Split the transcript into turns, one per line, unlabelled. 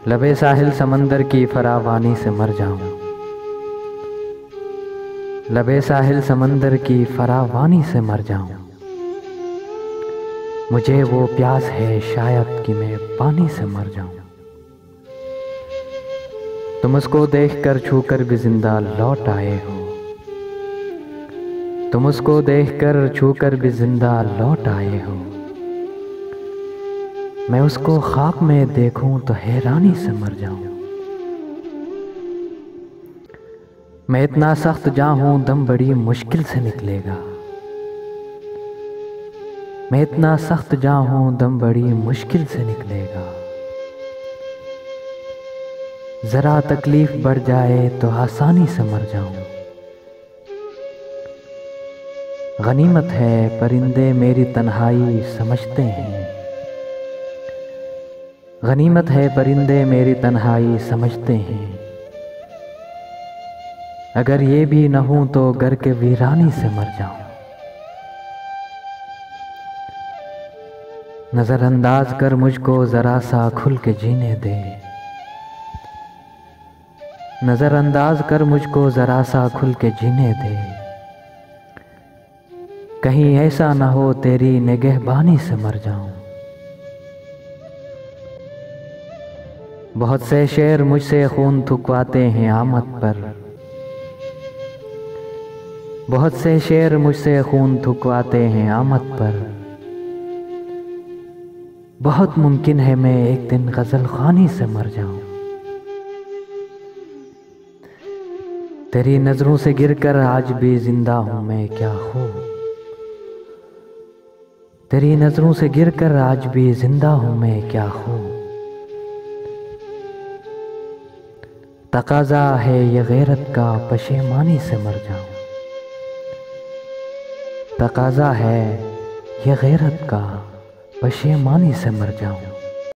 लबे साहिल समंदर की फरावानी से मर जाऊं, लबे साहिल समंदर की फरावानी से मर जाऊं। मुझे वो प्यास है शायद कि मैं पानी से मर जाऊं। तुम उसको देखकर छूकर भी जिंदा लौट आए हो, तुम उसको देखकर छूकर भी जिंदा लौट आए हो। मैं उसको ख्वाब में देखूं तो हैरानी से मर जाऊं। मैं इतना सख्त जा हूं दम बड़ी मुश्किल से निकलेगा, मैं इतना सख्त जा हूं दम बड़ी मुश्किल से निकलेगा। जरा तकलीफ बढ़ जाए तो आसानी से मर जाऊं। गनीमत है परिंदे मेरी तन्हाई समझते हैं, गनीमत है परिंदे मेरी तन्हाई समझते हैं। अगर ये भी न हूं तो घर के वीरानी से मर जाऊं। नजरअंदाज कर मुझको जरा सा खुल के जीने दे, नजरअंदाज कर मुझको जरा सा खुल के जीने दे। कहीं ऐसा न हो तेरी निगहबानी से मर जाऊं। बहुत से शेर मुझसे खून थुकवाते हैं आमद पर, बहुत से शेर मुझसे खून थुकवाते हैं आमद पर। बहुत मुमकिन है मैं एक दिन गजल खानी से मर जाऊं। तेरी नजरों से गिरकर आज भी जिंदा हूं मैं क्या खूब, तेरी नजरों से गिरकर आज भी जिंदा हूं मैं क्या खूब। तकाजा है ये गैरत का पशेमानी से मर जाऊं, तकाजा है ये गैरत का पशेमानी से मर जाऊं।